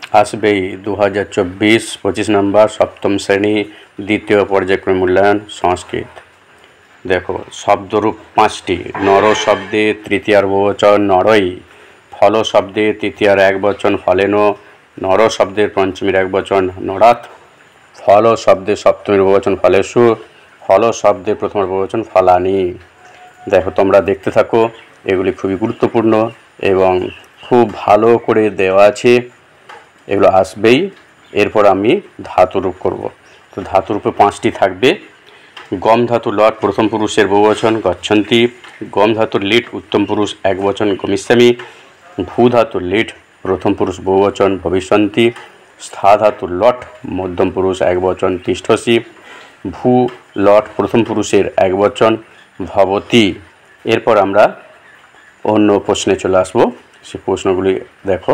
আসবেই 2024-25 নম্বর সপ্তম শ্রেণী দ্বিতীয় পর্যায়ক্রম মূল্যায়ন সংস্কৃত। দেখো শব্দরূপ 5টি। নর শব্দে তৃতীয়ার বহুবচন নরই, ফল শব্দে তৃতীয়ার একবচন ফলেন, নর শব্দের পঞ্চমীর একবচন নরাৎ, ফল শব্দে সপ্তমীর বহুবচন ফলেষু, ফল শব্দের প্রথমের বহুবচন ফলানি। দেখো তোমরা দেখতে থাকো, এগুলি খুবই গুরুত্বপূর্ণ এবং খুব ভালো করে দেওয়া আছে, এগুলো আসবেই। এরপর আমি ধাতুরূপ করব। তো ধাতুরূপে 5টি থাকবে। গম ধাতু লট প্রথম পুরুষের বহুবচন গচ্ছন্তি, গম ধাতুর লিট উত্তম পুরুষ একবচন গমিষ্যামি, ভূ ধাতুর লিট প্রথম পুরুষ বহুবচন ভবিষ্যন্তি, স্থা ধাতুর লট মধ্যম পুরুষ একবচন তিষ্ঠসি, ভূ লট প্রথম পুরুষের একবচন ভবতি। এরপর আমরা অন্য প্রশ্নে চলে আসবো। সে প্রশ্নগুলি দেখো।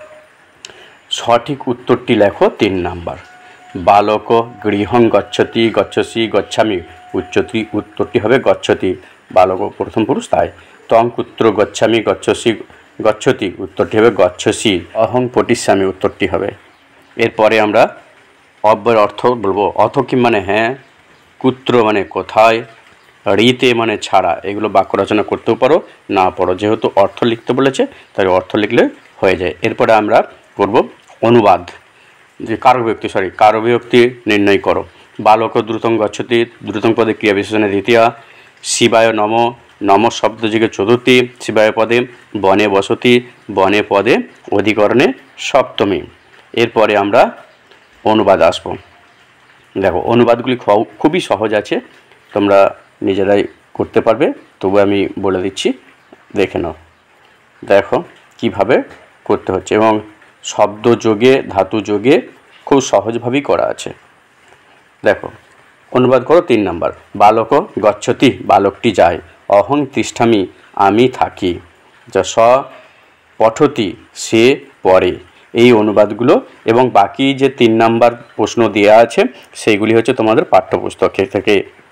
সঠিক উত্তরটি লেখো 3 নাম্বার। বালক গৃহং গচ্ছতি গচ্ছসি গচ্ছামি, উত্তরটি হবে গচ্ছতি, বালক প্রথম পুরুষ তাই। তং কুত্র গচ্ছামি গচ্ছসি গচ্ছতি, উত্তরটি হবে গচ্ছসি। অহং পটিষ্যামি, উত্তরটি হবে। এরপরে আমরা অব্যয়ের অর্থ বলবো। অথ কি মানে হ্যাঁ, কুত্র মানে কোথায়, ঋতে মানে ছাড়া। এগুলো বাক্য রচনা করতেও পারো, না পারো, যেহেতু অর্থ লিখতে বলেছে তাই অর্থ লিখলে হয়ে যায়। এরপরে আমরা করব অনুবাদ, যে কারক বিভক্তি নির্ণয় করো। বালক দ্রুতং গচ্ছতি, দ্রুতং পদে ক্রিয়া বিশেষণে দ্বিতীয়া, শিবায় নম, নম শব্দযোগে চতুর্থী, শিবায় পদে বনে বসতি, বনে পদে অধিকরণে সপ্তমী। এরপরে আমরা অনুবাদ আসবো। দেখো অনুবাদগুলি খুবই সহজ আছে, তোমরা নিজেরাই করতে পারবে, তবু আমি বলে দিচ্ছি, দেখে নাও। দেখো কিভাবে করতে হচ্ছে, এবং শব্দ যোগে ধাতু যোগে খুব সহজভাবেই করা আছে। দেখো অনুবাদ করো 3 নাম্বার। বালক গচ্ছতি, বালকটি যায়। অহং তিষ্ঠামি, আমি থাকি। যা স পঠতি, সে পড়ে। এই অনুবাদগুলো এবং বাকি যে 3 নাম্বার প্রশ্ন দেওয়া আছে সেইগুলি হচ্ছে তোমাদের পাঠ্যপুস্তক থেকে